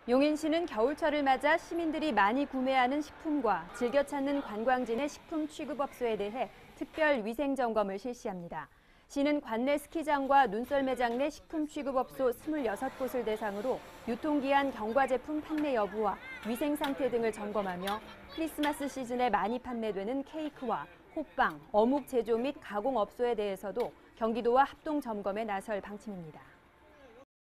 용인시는 겨울철을 맞아 시민들이 많이 구매하는 식품과 즐겨 찾는 관광지의 식품 취급업소에 대해 특별 위생 점검을 실시합니다. 시는 관내 스키장과 눈썰 매장 내 식품 취급업소 26곳을 대상으로 유통기한 경과 제품 판매 여부와 위생 상태 등을 점검하며 크리스마스 시즌에 많이 판매되는 케이크와 호빵, 어묵 제조 및 가공업소에 대해서도 경기도와 합동 점검에 나설 방침입니다.